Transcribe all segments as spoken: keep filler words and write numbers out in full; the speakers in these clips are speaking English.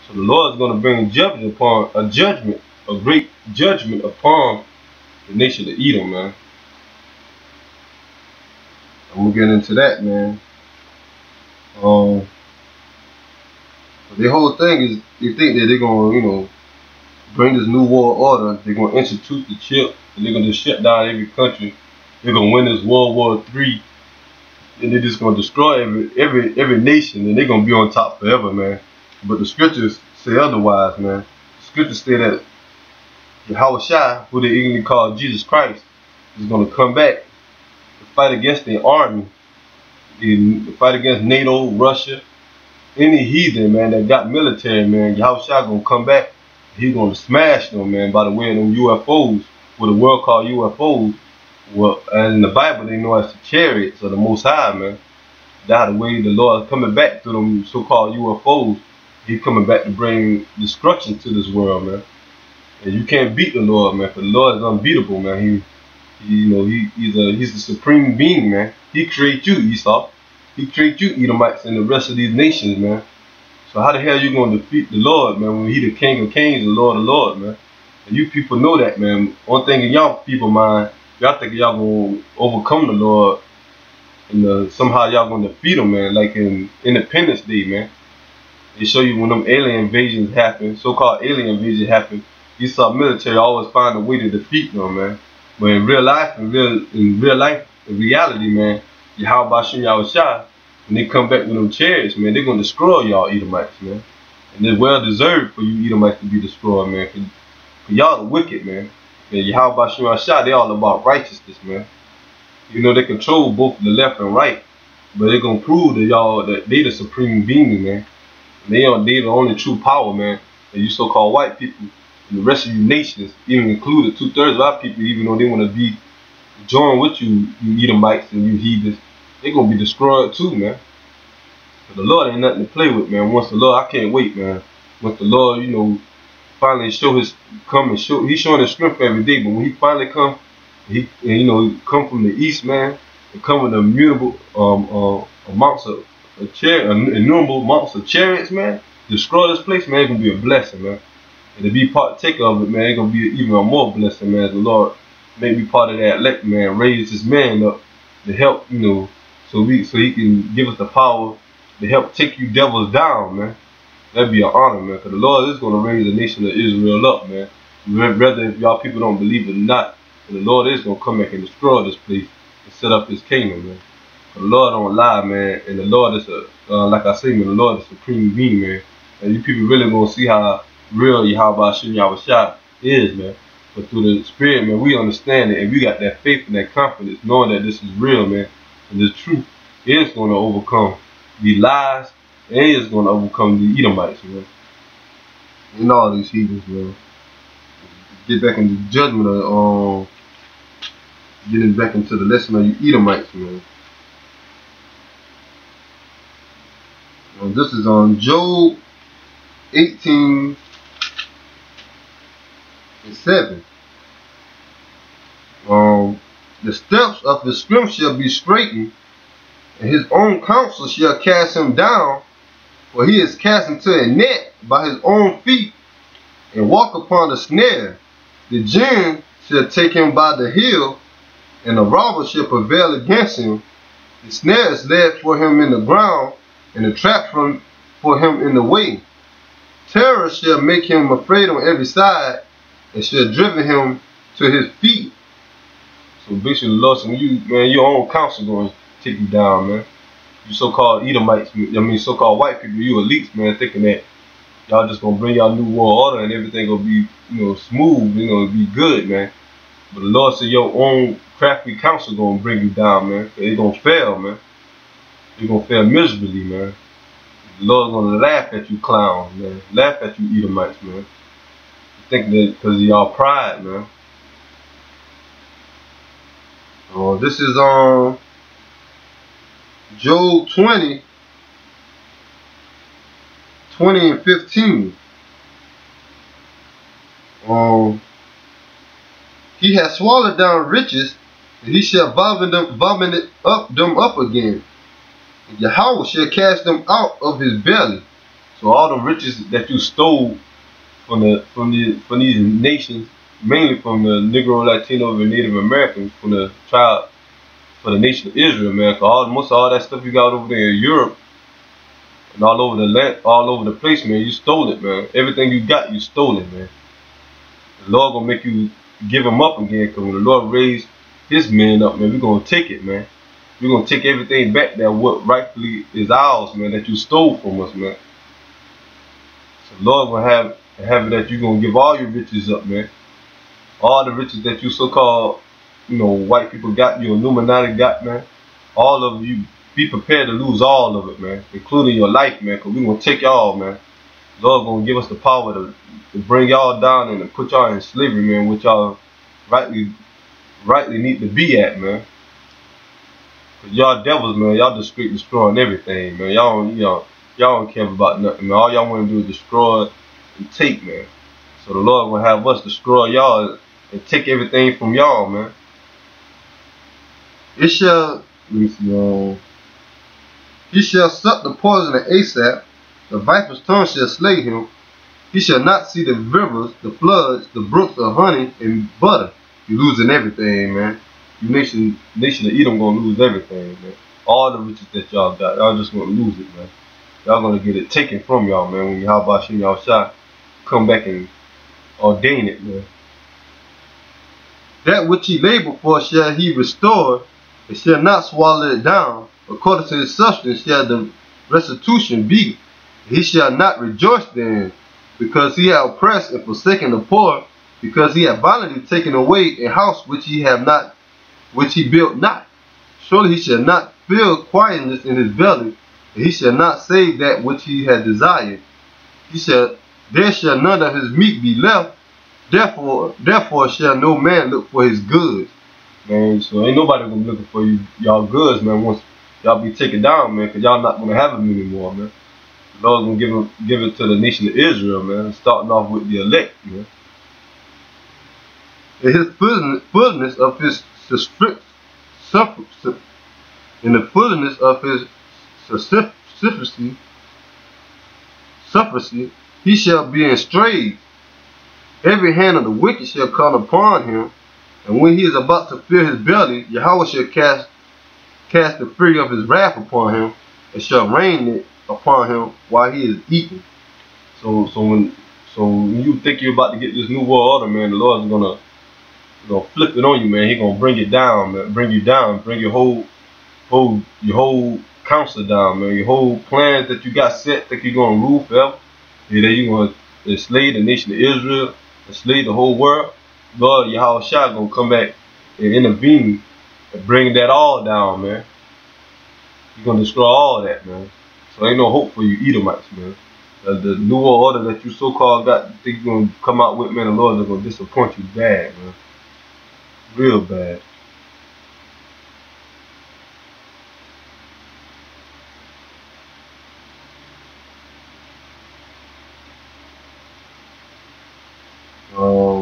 So the Lord is going to bring judgment upon a judgment, a great judgment upon the nation of Edom, man. And we'll get into that, man. Um, the whole thing is they think that they're going to, you know, bring this new world order. They're going to institute the chip, and they're going to shut down every country. They're going to win this World War Three, and they're just going to destroy every every every nation, and they're going to be on top forever, man. But the scriptures say otherwise, man. The scriptures say that Yahushua, who they even call Jesus Christ, is going to come back to fight against the army, to fight against NATO, Russia, any heathen, man, that got military, man. Yahushua going to come back. He's going to smash them, man, by the way of them U F Os, what the world call U F Os. Well, and in the Bible, they know as the chariots of the Most High, man. That's the way the Lord is coming back to them so-called U F Os. He's coming back to bring destruction to this world, man. And you can't beat the Lord, man, for the Lord is unbeatable, man. He, he you know, he, he's a he's the supreme being, man. He created you, Esau. He created you, Edomites, and the rest of these nations, man. So how the hell you going to defeat the Lord, man, when he the King of Kings, the Lord of Lords, man? And you people know that, man. One thing in y'all people mind, y'all think y'all gonna overcome the Lord, and uh, somehow y'all gonna defeat him, man. Like in Independence Day, man. They show you when them alien invasions happen, so-called alien invasions happen. You saw military always find a way to defeat them, man. But in real life, in real, in real life, in reality, man, Yahweh Shem Yahushua, when they come back with them chariots, man, they're gonna destroy y'all Edomites, man. And it's well deserved for you Edomites to be destroyed, man. For, for y'all the wicked, man. And Yahweh Shem Yahushua, they all about righteousness, man. You know, they control both the left and right, but they're gonna prove to y'all that they the supreme being, man. And they are they the only true power, man. And you so-called white people and the rest of you nations, even included two-thirds of our people, even though they want to be join with you, you Edomites and you heathens, they're gonna be destroyed too, man. But the Lord ain't nothing to play with, man. Once the Lord, I can't wait, man. Once the Lord, you know, finally show his come and show, he's showing his strength every day. But when he finally come, he and, you know, come from the east, man, and come with immutable um uh, amounts of a chair, innumerable amounts of chariots, man, destroy this place, man. It's gonna be a blessing, man. And to be partaker of it, man, it's gonna be even a more blessing, man. The Lord make me part of that elect, man. Raise this man up to help, you know, so we so he can give us the power to help take you devils down, man. That'd be an honor, man. Because the Lord is gonna raise the nation of Israel up, man. Whether if y'all people don't believe it or not, but the Lord is gonna come back and destroy this place and set up his kingdom, man. The Lord don't lie, man, and the Lord is a uh, like I say, man, the Lord is supreme being, man. And you people really gonna see how real Yahweh Shem Yahushua is, man. But through the Spirit, man, we understand it, and we got that faith and that confidence, knowing that this is real, man, and the truth is gonna overcome the lies, and is gonna overcome the Edomites, man, and all these heathens, man. Get back into the judgment of um, getting back into the lesson of you Edomites, man. Well, this is on Job eighteen and seven. Um, the steps of his strength shall be straightened, and his own counsel shall cast him down, for he is cast into a net by his own feet, and walk upon the snare. The jinn shall take him by the heel, and the robber shall prevail against him. The snare is laid for him in the ground, and the trap from, for him in the way. Terror shall make him afraid on every side, and shall driven him to his feet. So basically, Lord, so you, man, your own counsel going to take you down, man. You so-called Edomites, I mean so-called white people, you elites, man, thinking that y'all just gonna bring y'all new world order and everything gonna be, you know, smooth, you know, be good, man. But the Lord said your own crafty counsel gonna bring you down, man. It's gonna fail, man. You're gonna fail miserably, man. The Lord's gonna laugh at you clowns, man. Laugh at you Edomites, man. You think that because of y'all pride, man. Oh, uh, this is on um, Job twenty, twenty and fifteen. Um, he has swallowed down riches, and he shall vomit them, vomit it up them up again. And Yahweh shall cast them out of his belly. So all the riches that you stole from the from the from these nations, mainly from the Negro, Latino, and Native Americans, from the tribe, for the nation of Israel, man. Cause all most of all that stuff you got over there in Europe and all over the land, all over the place, man. You stole it, man. Everything you got, you stole it, man. The Lord gonna make you give him up again, cause when the Lord raised his men up, man, we gonna take it, man. We're gonna take everything back that what rightfully is ours, man, that you stole from us, man. So the Lord gonna have have it that you're gonna give all your riches up, man. All the riches that you so-called, you know, white people got, you Illuminati got, man. All of you, be prepared to lose all of it, man, including your life, man, because we're going to take y'all, man. The Lord going to give us the power to, to bring y'all down and to put y'all in slavery, man, which y'all rightly, rightly need to be at, man. Because y'all devils, man, y'all just straight destroying everything, man. Y'all don't, y'all, y'all don't care about nothing, man. All y'all want to do is destroy and take, man. So the Lord will have us destroy y'all and take everything from y'all, man. It shall, let me see, um, he shall suck the poison of Asap, the viper's tongue shall slay him. He shall not see the rivers, the floods, the brooks of honey and butter. You losing everything, man. You nation, nation of Edom gonna lose everything, man. All the riches that y'all got, y'all just gonna lose it, man. Y'all gonna get it taken from y'all, man. When Yahweh Shem y'all shot, come back and ordain it, man. That which he labored for shall he restore, and shall not swallow it down. According to his substance shall the restitution be. He shall not rejoice therein, because he hath oppressed and forsaken the poor, because he hath violently taken away a house which he have not, which he built not. Surely he shall not feel quietness in his belly, and he shall not save that which he had desired. He shall, there shall none of his meat be left. Therefore, therefore shall no man look for his goods, man. So ain't nobody gonna be looking for you, y'all goods, man. Once y'all be taken down, man, cause y'all not gonna have them anymore, man. The Lord's gonna give them, give it to the nation of Israel, man. Starting off with the elect, man. In his fullness of his sufficiency, in the fullness of his sufficiency, sufficiency, he shall be estranged. Every hand of the wicked shall come upon him, and when he is about to fill his belly, Yahweh shall cast cast the fury of his wrath upon him, and shall rain it upon him while he is eating. So, so when, so when you think you're about to get this new world order, man, the Lord's gonna, gonna flip it on you, man. He gonna bring it down, man. Bring you down, bring your whole, whole, your whole counsel down, man. Your whole plans that you got set, think you're gonna rule forever. Yeah, that you're gonna enslave the nation of Israel, enslave the whole world. Lord, Yahweh Shah gonna come back and intervene and bring that all down, man. He's gonna destroy all that, man. So ain't no hope for you Edomites, man. The, the new world order that you so-called got, think you're gonna come out with, man, the Lord is gonna disappoint you bad, man. Real bad. Um,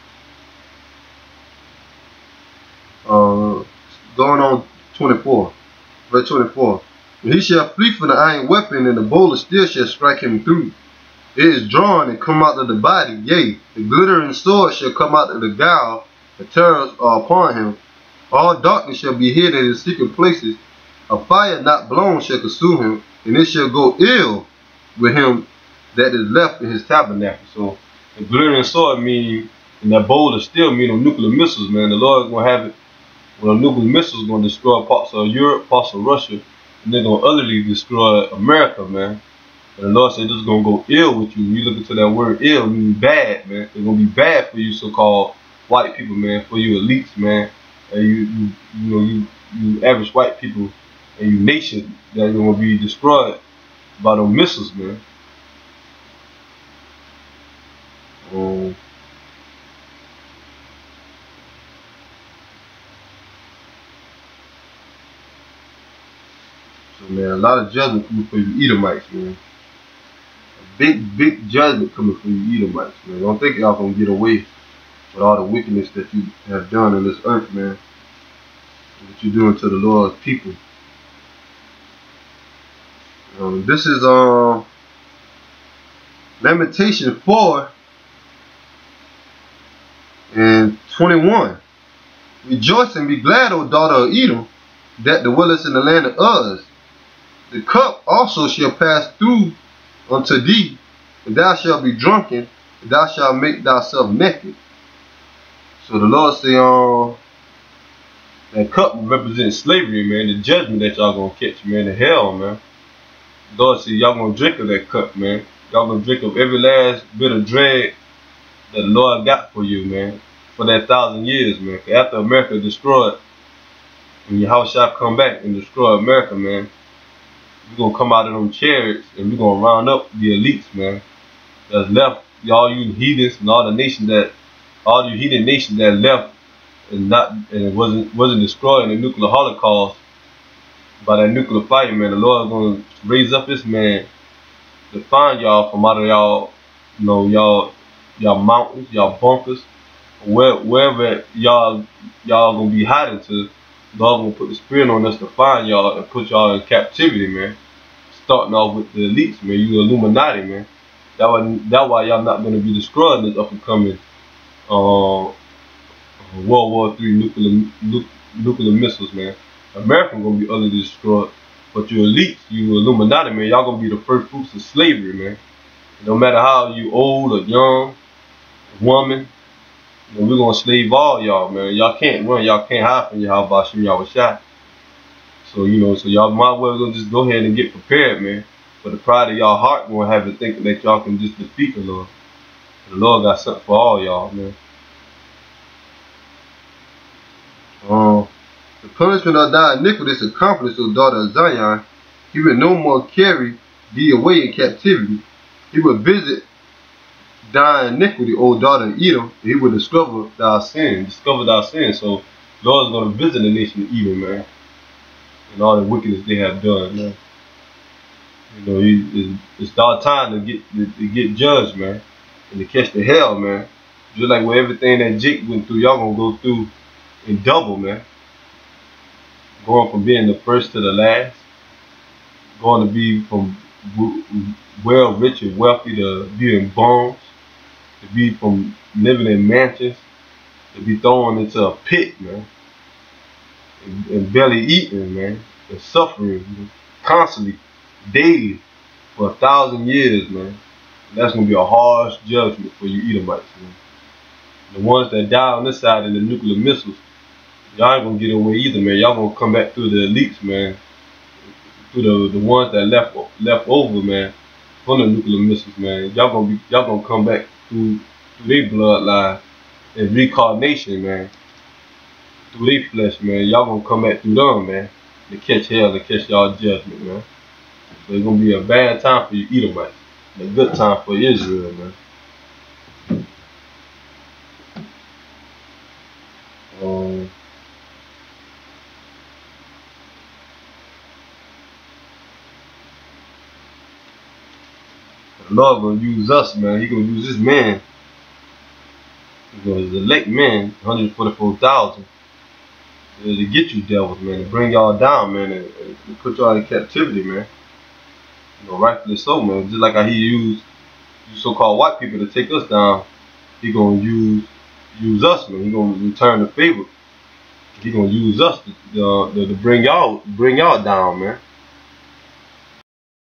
uh, going on twenty-four, verse twenty-four. And he shall flee from the iron weapon, and the bowl of steel shall strike him through. It is drawn and come out of the body, yea, the glittering sword shall come out of the gall, the terrors are upon him. All darkness shall be hid in his secret places. A fire not blown shall consume him, and it shall go ill with him that is left in his tabernacle. So the glittering sword mean, and that bowl of steel mean them nuclear missiles, man. The Lord is gonna have it. Well, nuclear missiles gonna destroy parts of Europe, parts of Russia, and they're gonna utterly destroy America, man. And the Lord said this is gonna go ill with you. When you look into that word ill, meaning bad, man. It's gonna be bad for you so-called white people, man, for you elites, man. And you, you, you know, you, you average white people and you nation that are gonna be destroyed by those missiles, man. Um, so man, a lot of judgment coming for you Edomites, man. A big, big judgment coming for you Edomites, man. Don't think y'all gonna get away with all the wickedness that you have done on this earth, man. What you're doing to the Lord's people. Um, this is um Lamentation four and twenty-one. Rejoice and be glad, O daughter of Edom, that dwellest in the land of Uz. The cup also shall pass through unto thee, and thou shalt be drunken, and thou shalt make thyself naked. So the Lord say, um, that cup represents slavery, man, the judgment that y'all gonna catch, man, the hell, man. The Lord say, y'all gonna drink of that cup, man. Y'all gonna drink of every last bit of drag that the Lord got for you, man, for that thousand years, man. After America destroyed, and your house shall come back and destroy America, man, we're gonna come out of them chariots and we're gonna round up the elites, man, that's left, y'all you heathens and all the nations that, all you heathen nations that left and not, and it wasn't wasn't destroyed in the nuclear holocaust by that nuclear fire, man. The Lord is gonna raise up this man to find y'all from out of y'all, you know, y'all, y'all mountains, y'all bunkers, where, wherever y'all, y'all gonna be hiding to. God gonna put the spirit on us to find y'all and put y'all in captivity, man. Starting off with the elites, man. You Illuminati, man. That why, that why y'all not gonna be destroyed in this up and coming uh, World War Three nuclear nu nuclear missiles, man. America gonna be utterly destroyed, but you elites, you Illuminati, man, y'all gonna be the first fruits of slavery, man. No matter how you old or young, woman, you know, we're gonna slave all y'all, man. Y'all can't run, y'all can't hide from your house by y'all was shot. So you know, so y'all might well go just go ahead and get prepared, man. For the pride of y'all heart gonna have it thinking that y'all can just defeat the Lord. The Lord got something for all y'all, man. Um, the punishment of thy iniquity is accomplished, O daughter of Zion. He will no more carry thee away in captivity. He will visit thy iniquity, O daughter of Edom. He will discover thy sin. Discover thy sin. So the Lord is going to visit the nation of Edom, man, and all the wickedness they have done, man. You know, it's, it's our time to get to, to get judged, man, and to catch the hell, man. Just like with everything that Jake went through, y'all gonna go through in double, man. Going from being the first to the last, going to be from well rich and wealthy to be in bones, to be from living in mansions, to be thrown into a pit, man, and, and barely eating, man, and suffering, man, constantly, daily, for a thousand years, man. And that's gonna be a harsh judgment for you Edomites, man. The ones that die on this side in the nuclear missiles, y'all ain't gonna get away either, man. Y'all gonna come back through the elites, man. Through the the ones that left left over, man, from the nuclear missiles, man. Y'all gonna be y'all gonna come back through through their bloodline and reincarnation, man. Through their flesh, man. Y'all gonna come back through them, man, to catch hell and catch y'all judgment, man. So it's gonna be a bad time for you Edomites, and a good time for Israel, man. Um, the Lord gonna use us, man. He gonna use this man, you know, his elect man, one hundred forty-four thousand, to get you devils, man, to bring y'all down, man, and, and put y'all in captivity, man. You know, rightfully so, man. Just like how he used you so-called white people to take us down, he gonna use use us, man. He gonna return the favor. He gonna use us to, uh, to bring y'all bring y'all down, man.